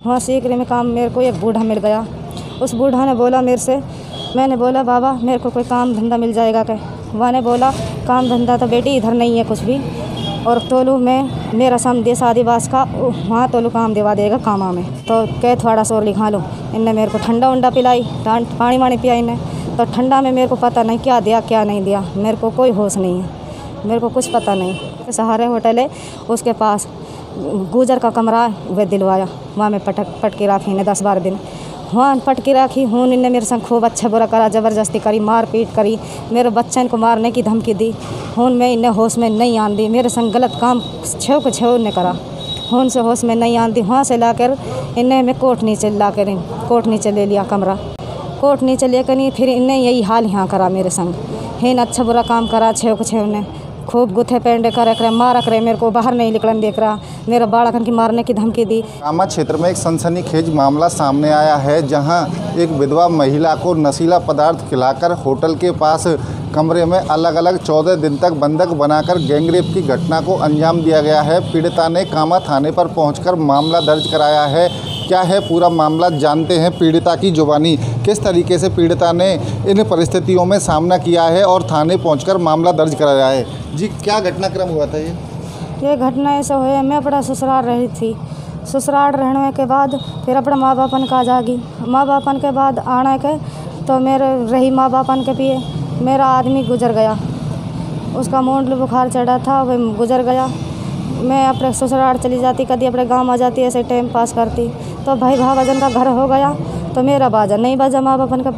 वहाँ सीकरी में काम मेरे को एक बूढ़ा मिल गया। उस बूढ़ा ने बोला मेरे से, मैंने बोला बाबा मेरे को कोई काम धंधा मिल जाएगा क्या? वहाँ ने बोला काम धंधा तो बेटी इधर नहीं है कुछ भी, और तोलू में मेरा समझे आदिवास का वहाँ तोलू काम दिवा देगा कामा में। तो कह थोड़ा सा और लिखा लो। इनने मेरे को ठंडा उंडा पिलाई, पानी वानी पिया इन्हें। तो ठंडा में मेरे को पता नहीं क्या दिया क्या नहीं दिया, मेरे को कोई होश नहीं है, मेरे को कुछ पता नहीं। सहारे होटल है उसके पास गुजर का कमरा वह दिलवाया, वहाँ में पटकी राखी ने 10-12 दिन वहाँ पटकी राखी हूँ। इन्हें मेरे संग खूब अच्छा बुरा करा, ज़बरदस्ती करी, मार पीट करी, मेरे बच्चन को मारने की धमकी दी। हूँ मैं इन्हें होश में नहीं आन दी, मेरे संग गलत काम छेव ने करा, हूँ से होश में नहीं आन दी। वहाँ से लाकर इन्हें मैं कोर्ट नीचे कोर्ट नीचे ले लिया कमरा, कोर्ट नीचे लेकर नहीं फिर इन्हें यही हाल यहाँ करा मेरे संग। हिन अच्छा बुरा काम करा, छेव ने खूब गुथे पेंडे कर मारा करे, मेरे को बाहर नहीं निकलन देख रहा, मेरा बाड़कन की मारने की धमकी दी। कामा क्षेत्र में एक सनसनीखेज मामला सामने आया है, जहां एक विधवा महिला को नशीला पदार्थ खिलाकर होटल के पास कमरे में अलग अलग 14 दिन तक बंधक बनाकर गैंगरेप की घटना को अंजाम दिया गया है। पीड़िता ने कामा थाने पर पहुंचकर मामला दर्ज कराया है। क्या है पूरा मामला, जानते हैं पीड़िता की जुबानी, किस तरीके से पीड़िता ने इन परिस्थितियों में सामना किया है और थाने पहुंचकर मामला दर्ज कराया है। जी क्या घटनाक्रम हुआ था ये घटना ऐसा हुआ, मैं अपना ससुराल रही थी, ससुराल रहने के बाद फिर अपना माँ बापन का जागी, माँ बापन के बाद आने के तो मेरे रही माँ बापन के पिए मेरा आदमी गुजर गया, उसका मूंड बुखार चढ़ा था, वह गुजर गया। मैं अपने ससुराल चली जाती, कभी अपने गांव आ जाती, ऐसे टाइम पास करती। तो भाई भावजन का घर हो गया तो मेरा बाजा नहीं बजा माँ बापन के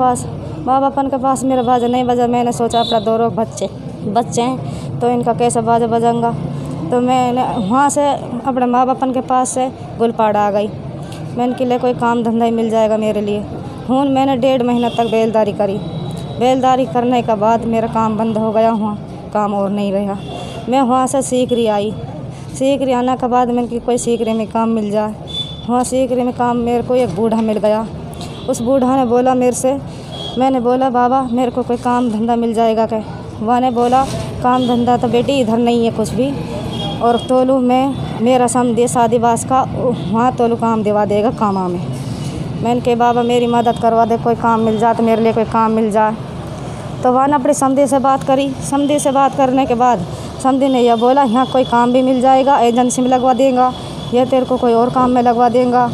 पास मेरा बाजा नहीं बजा। मैंने सोचा अपना 2 बच्चे हैं तो इनका कैसे बाजा बजाऊंगा। तो मैंने वहाँ से अपने माँ बापन के पास से गुलपाड़ आ गई। मैंने के लिए कोई काम धंधा ही मिल जाएगा मेरे लिए। हूँ मैंने 1.5 महीना तक बेलदारी करी, बेलदारी करने के बाद मेरा काम बंद हो गया, वहाँ काम और नहीं रहा। मैं वहाँ से सीकरी आई, सीकरी आने के बाद मैंने कि कोई सीकरी में काम मिल जाए। वहाँ सीकरी में काम मेरे को एक बूढ़ा मिल गया। उस बूढ़ा ने बोला मेरे से, मैंने बोला बाबा मेरे को कोई काम धंधा मिल जाएगा क्या? वहाँ ने बोला काम धंधा तो बेटी इधर नहीं है कुछ भी, और तोलू में मेरा समझे आदिवास का वहाँ तोलू काम दिवा देगा कामा में। मैंने कहा बाबा मेरी मदद करवा दे, कोई काम मिल जाए तो मेरे लिए कोई काम मिल जाए। तो वहाँ ने अपने समधी से बात करी, समधी से बात करने के बाद समधी ने यह बोला यहाँ कोई काम भी मिल जाएगा, एजेंसी में लगवा देगा, यह तेरे को कोई और काम में लगवा देगा,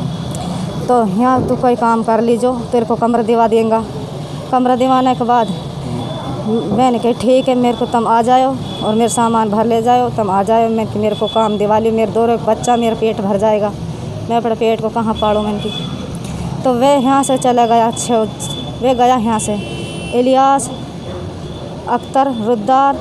तो यहाँ तू कोई काम कर लीजो, तेरे को कमरा दिवा देगा। कमरा दिवाने के बाद मैंने कहा ठीक है, मेरे को तुम आ जाओ और मेरे सामान भर ले जाओ, तुम आ जाओ। मैं कि मेरे को काम दिवा ली, मेरे 2 बच्चा, मेरा पेट भर जाएगा, मैं अपने पेट को कहाँ पालूँ मैंने की। तो वह यहाँ से चला गया, अच्छा वह गया यहाँ से इलियास, अख्तर, रुद्दार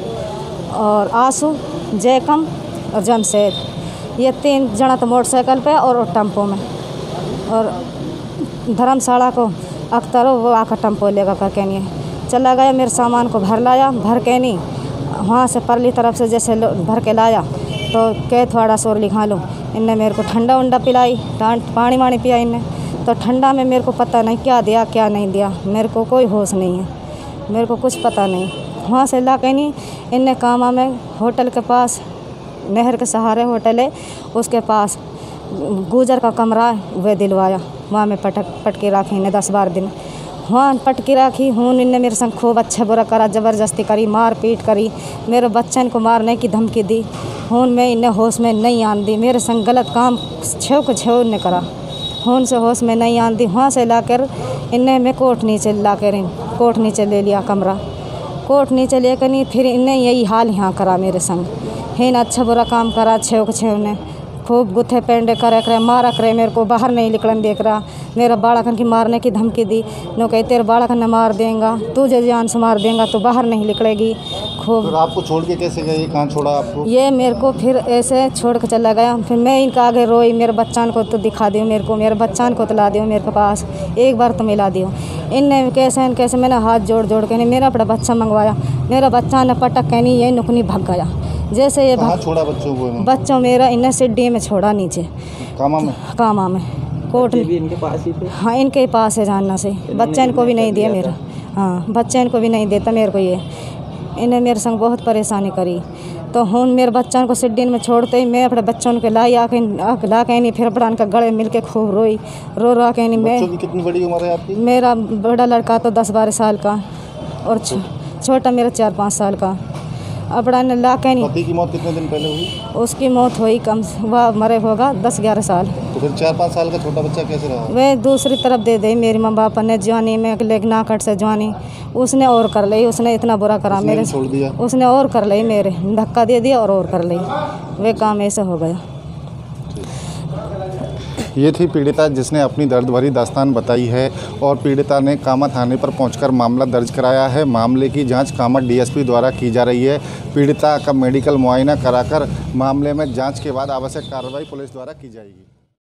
और आंसू, जयकम और जमशेद, ये 3 जना तो मोटरसाइकिल पे और टेम्पो में, और धर्मशाला को अख्तर वो आकर टेम्पो लेकर करके नहीं चला गया। मेरे सामान को भर लाया, भर के नहीं वहाँ से परली तरफ से जैसे भर के लाया तो कह थोड़ा शोर लिखा लो। इनने मेरे को ठंडा उंडा पिलाई, पानी वानी पिया इनने। तो ठंडा में मेरे को पता नहीं क्या दिया क्या नहीं दिया, मेरे को कोई होश नहीं है, मेरे को कुछ पता नहीं। वहाँ से ला के नहीं इनने कामा में होटल के पास, नहर के सहारे होटल है उसके पास गुजर का कमरा वह दिलवाया, वहाँ में पटकी राखी ने 10-12 दिन वहाँ पटकी राखी हूँ। इनने मेरे संग खूब अच्छा बुरा करा, ज़बरदस्ती करी, मार पीट करी, मेरे बच्चन को मारने की धमकी दी। हूँ मैं इन्हें होश में नहीं आन दी, मेरे संग गलत काम छेव ने करा, हूँ से होश में नहीं आन दी। वहाँ से लाकर इन्हें मैं कोर्ट नीचे ले लिया कमरा, कोर्ट नीचे लेकर नहीं फिर इन्हें यही हाल यहाँ करा मेरे संग। हिन अच्छा बुरा काम करा, छेव ने खूब गुथे पेंडे कर मारा करे, मेरे को बाहर नहीं निकलन देख रहा, मेरा बाड़कन की मारने की धमकी दी। नो कहे तेरे बाड़कन ने मार देगा, तुझे जान से मार देगा, तो बाहर नहीं निकलेगी। खूब फिर आपको छोड़ के कैसे गए, कहाँ छोड़ा आपको? ये मेरे को फिर ऐसे छोड़ के चला गया। फिर मैं इनका आगे रोई, मेरे बच्चन को तो दिखा दियो, मेरे बच्चन को तो ला दियो मेरे पास, एक बार तो मिला दियो। इनने कैसे मैंने हाथ जोड़ के नहीं मेरा अपना बच्चा मंगवाया, मेरा बच्चा ने पटक के नहीं ये नुकनी भाग गया। जैसे ये छोड़ा बच्चों मेरा इन्हें सिड्डी में छोड़ा नीचे कामा में कोर्ट में इनके पास ही थे। हाँ इनके पास है जानना से, बच्चन को भी नहीं दिया मेरा, हाँ बच्चन को भी नहीं देता मेरे को। ये इन्हें मेरे संग बहुत परेशानी करी। तो तो हुन मेरे बच्चों को सिड्डीन में छोड़ते ही मैं अपने बच्चों को लाई आके ला के नहीं, फिर अपना उनका गले मिल के खूब रोई, रो के नहीं। मैं बच्चों की कितनी बड़ी उम्र है आपकी? मेरा बड़ा लड़का तो 10-12 साल का और छोटा मेरा 4-5 साल का। अपना ने ला के नहीं। पति की मौत कितने दिन पहले हुई? उसकी मौत हुई कम, वह मरे होगा 10-11 साल। तो फिर 4-5 साल का छोटा बच्चा कैसे रहा? वे दूसरी तरफ दे दे मेरे माँ बाप ने जवानी में लेकिन ना कट से जवानी उसने और कर ली। उसने इतना बुरा करा मेरे, छोड़ दिया। उसने और कर ली, मेरे धक्का दे दिया और कर ली। वे काम ऐसा हो गया। ये थी पीड़िता जिसने अपनी दर्द भरी दास्तान बताई है और पीड़िता ने कामा थाने पर पहुंचकर मामला दर्ज कराया है। मामले की जांच कामा डीएसपी द्वारा की जा रही है। पीड़िता का मेडिकल मुआयना कराकर मामले में जांच के बाद आवश्यक कार्रवाई पुलिस द्वारा की जाएगी।